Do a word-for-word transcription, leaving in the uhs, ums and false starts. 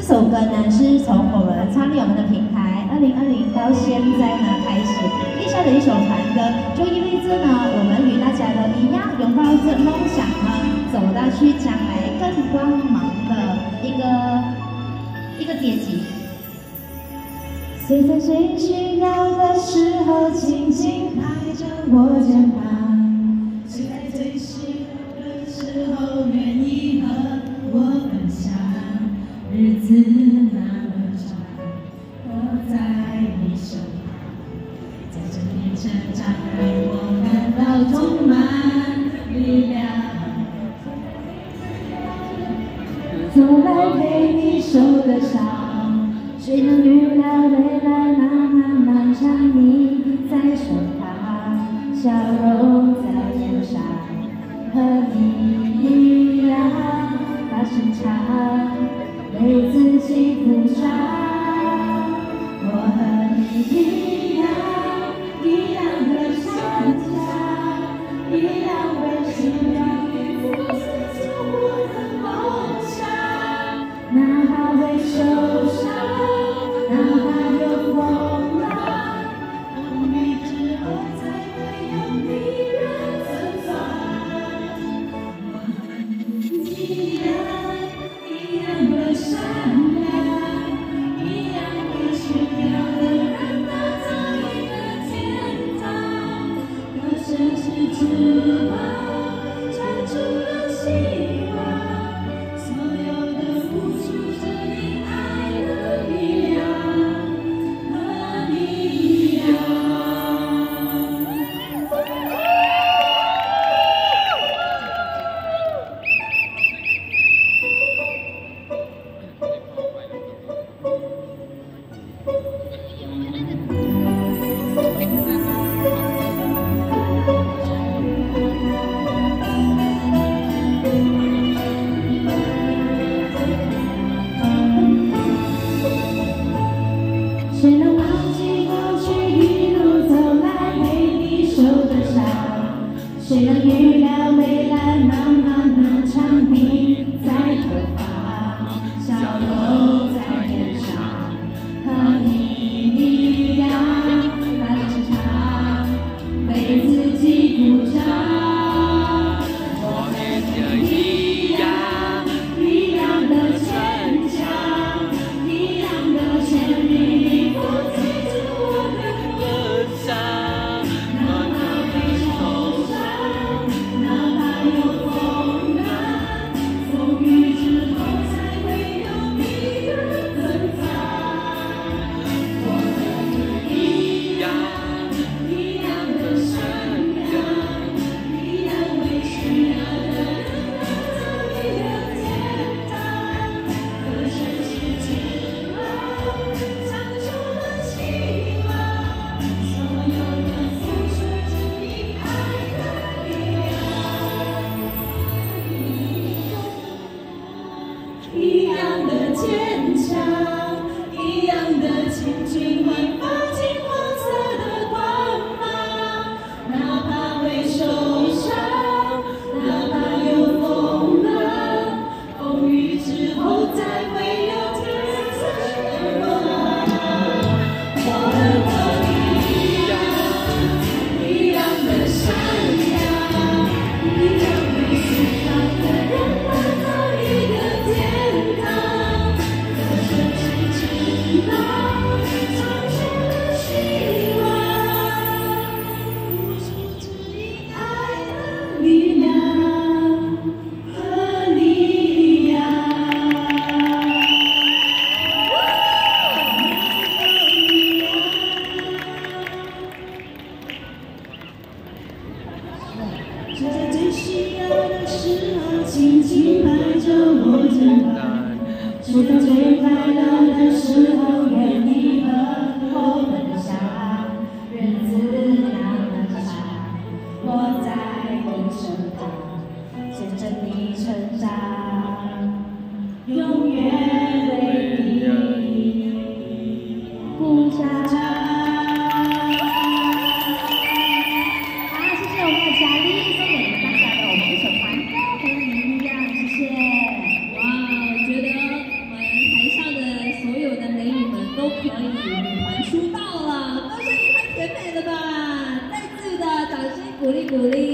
首歌呢是从我们创立我们的平台二零二零到现在呢开始立下的一首团歌，就意味着呢我们与大家都一样拥抱着梦想呢，走到去将来更光芒的一个一个阶级。谁在最需要的时候轻轻拍着我肩膀，谁在最需要的时候愿意和我分享。日子那么长，我在你身旁，在这里成长，让我感到充满力量。走来陪你受的伤，谁能预料未来那漫漫长，你在身旁，笑容在脸上，和你一样大声唱。为自己鼓掌，我和你一样，一样的坚强，一样为信仰与付出我的梦想。哪怕会受伤，哪怕有风浪，风雨之后才会有你人芬芳。我和你一样。一样的善良，一样会需要的人打造一个天堂。歌声是翅膀，唱出了希望。所有的付出只因爱的力量，和你一样。谁能忘记过去一路走来陪你受的伤？谁能预料未来漫漫漫长，你在头发，笑容在脸上，和你一样大声唱，为自己鼓掌。我们就一样，一样的坚强，一样的坚定。一样的坚强，一样的青春焕发金黄色的光芒。哪怕会受伤，哪怕有风浪，风雨之后才会有天色的光。我们和你一样，一样的善良，一样会需要的人打造一个天。谁在最需要的时候轻轻拍着我肩膀？谁在最快乐的时候愿意和我分享？日子那么长，我在你身旁，见证你成长，永远为你鼓掌。 励鼓励。